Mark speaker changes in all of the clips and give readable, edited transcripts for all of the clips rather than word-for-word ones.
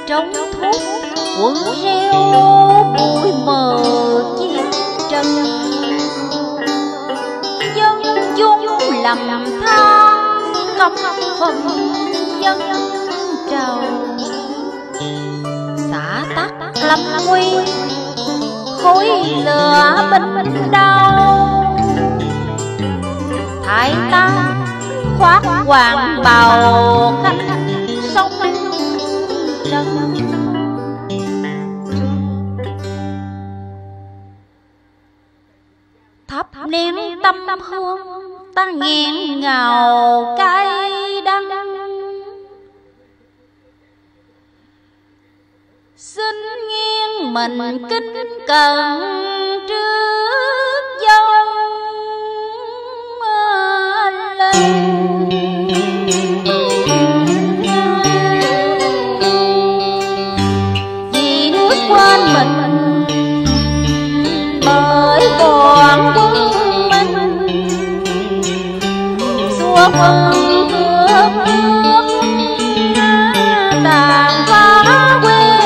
Speaker 1: trong thuốc quân reo bụi mờ chiến tranh, dân chúng lầm than căm phần dân trào, xã tắc lâm nguy khối lửa binh đau, thái ta khoác hoàng bào cánh sông trần. Thắp nén tâm hương ta nghẹn ngào cay đắng, xin nghiêng mình kính cẩn trước dòng lên. Vì nuốt quên mình bởi còn quân mình, xua quân cướp nước tàn phá quê.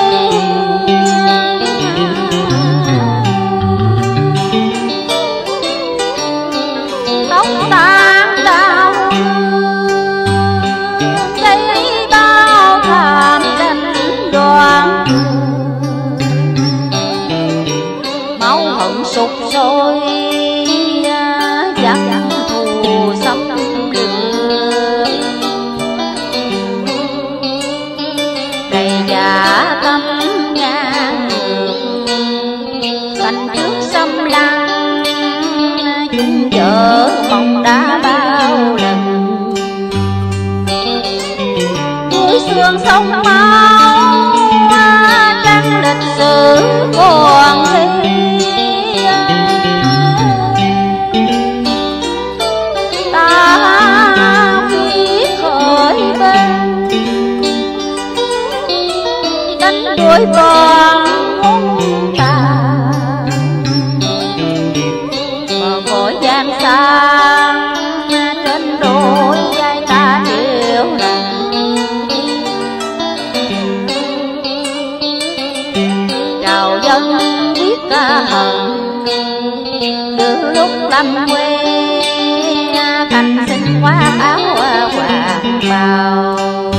Speaker 1: Tóc tan đau thấy bao thảm đánh đoàn, máu hận sục sôi dắt thù xâm lược, đầy giả tâm ngang ngược thành trước xâm lăng, chúng vợ mong đã bao lần cuối xương sông máu trắng lịch sử còn ghi. Ta quyết khởi bên đánh đuổi bọn hung tàn, bờ cõi gian xa trên đôi vai ta điều nặng, chào dân biết ca hận từ lúc lâm quê, thành xin qua áo hoàng bào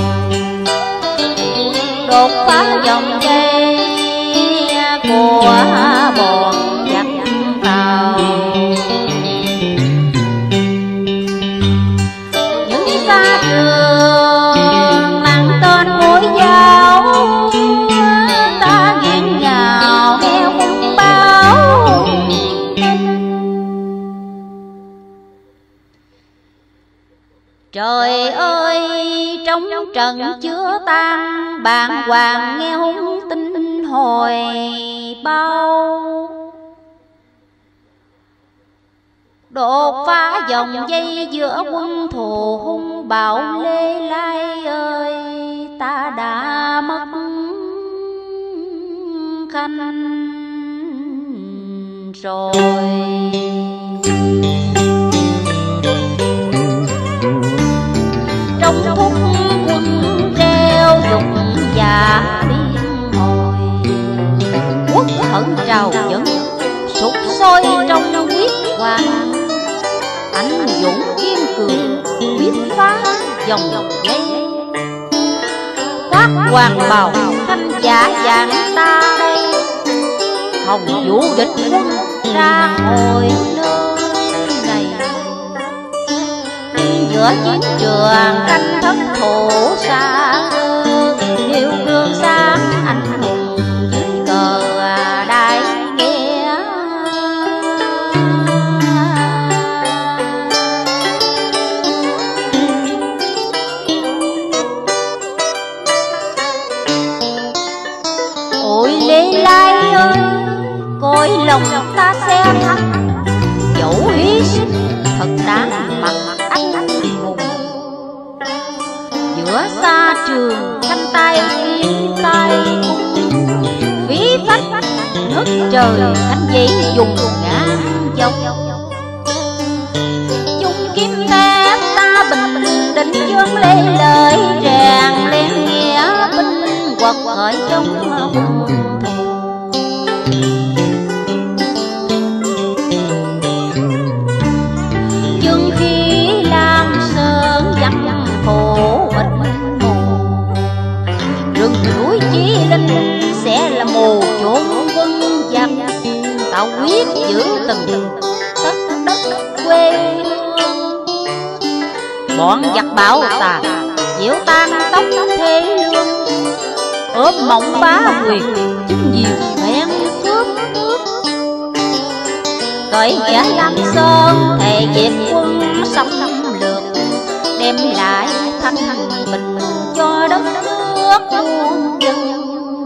Speaker 1: đột phá dòng dây của bọn giặc tàu. Những xa trường mang tên mũi dao, ta nghiêng nhào theo quân báo. Trời ơi trong trần chưa tan, bàng hoàng nghe hung tin hồi bao, đột phá dòng dây giữa quân thù hung bạo lê lai ơi, ta đã mất khanh rồi. Trong thúc quân reo dục và tiếng hồi, quốc hận trào dâng sục sôi trong huyết hoàng, anh dũng kiên cường biết phá dòng dây, khoác hoàng bào thanh giả dạng ta đây, hồng vũ địch quân ra hồi nơi này. Giữa chiến trường canh thất thủ xa xưa, nêu gương sáng anh hùng dưới cờ đại nghĩa. Ôi Lê Lai ơi, cõi lòng ta xe thắt, dẫu hy sinh thật đáng mặc anh hùng. Giữa xa trường canh tay kiếm tay cung, phí phách nước trời cánh giấy dùng ngã dòng. Dùng kiếm thép ta bình định dương lê lời rèn lên nghĩa binh quật khởi người trong quân thù. Nhưng khi Lam Sơn vắng khổ mịt mù, rừng núi Chí Linh sẽ là mồ chốn quân giặc. Tao quyết giữ từng tất đất quê hương. Bọn giặc bảo tàng diệu tan tóc thế lương, ốp mộng bá quyền chính nhiều phen cướp. Cởi nghĩa Lam Sơn thề diệt quân xâm lược, đem lại thanh bình cho đất nước muôn dân.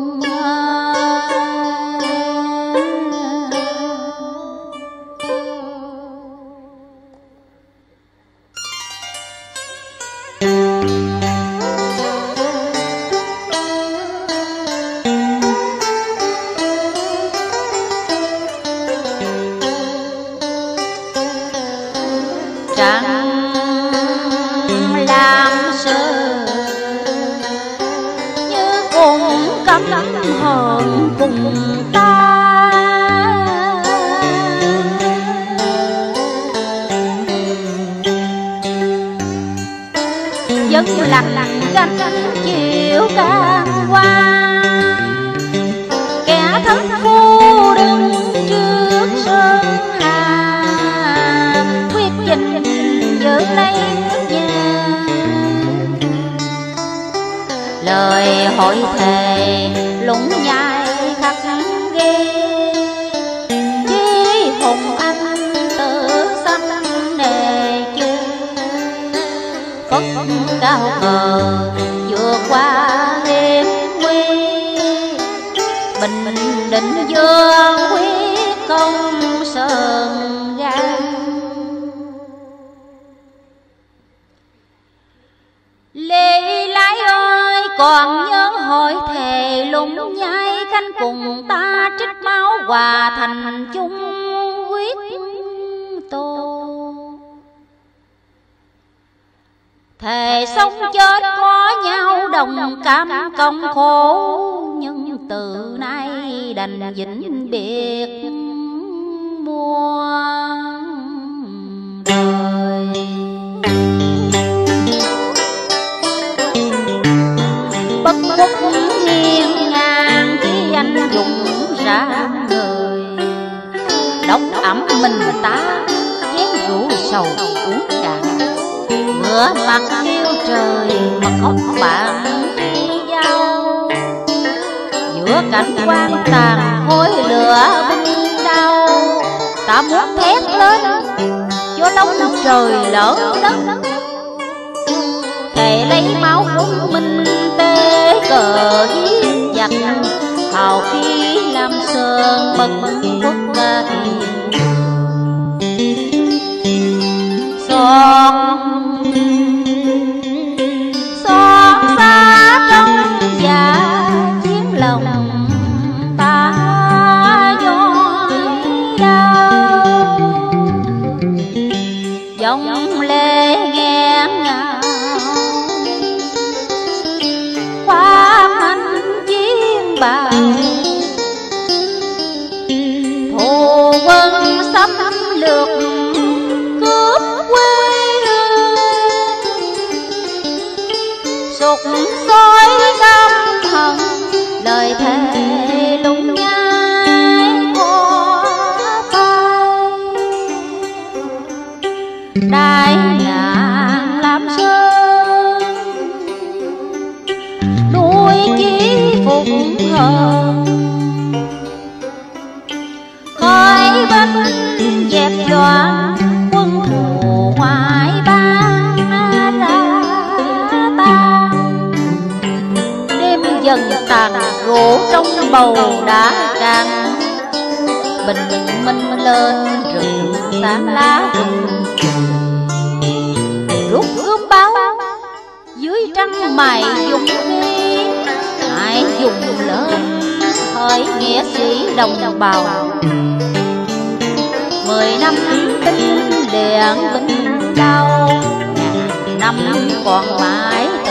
Speaker 1: Trăng Lam Sơn như cùng căm hờn cùng ta, vẫn lặng canh chiều can qua. Kẻ thất phu đứng trước sơn hà, quyết giành giữ lấy nhà. Lời hội thề lũng nhai khắc ghi, chí hùng anh tự sanh nề chưa. Phất cao cờ vượt qua hiểm nguy, bình định dương quyết công sơn gan. Lê Lái ơi, còn nhớ hội thề lũng nhai canh cùng ta, trích máu hòa thành chung quyết tô. Thề sống chết có nhau đồng cam công khổ, nhưng từ nay đành vĩnh biệt muôn đời. Bất khuất hiên ngang khi anh dũng ra người, độc ẩm mình ta chén rượu sầu uống cạn. Ngửa mặt yêu trời mà khóc bạn khi giao, giữa cảnh quan tàn hối lửa binh đau. Ta muốn thét lên cho đông trời lỡ đất, thề lấy máu quân minh tế cờ giết giặc. Hào khí Lam Sơn bật quốc ca thiền, xót xa trong dạ chiến lòng ta nhói đau. Dòng lệ nghẹn ngào khoác hành chiến bào, thù quân xâm lược cướp quê hương. Sục sôi căm hận lời thề lũng nhai có phai. Đại ngàn Lam Sơn nuôi chí phục hờn, khói binh dẹp loạn quân thù ngoại bang ra tan. Đêm dần tàn rượu trong bầu đã cạn, bình minh lên rừng sáng lá rừng. Rút gươm báo dưới trăng mày dùng đi, hãy dùng lên hỡi nghĩa sĩ đồng bào. 10 năm binh liền binh đau, ngàn năm còn mãi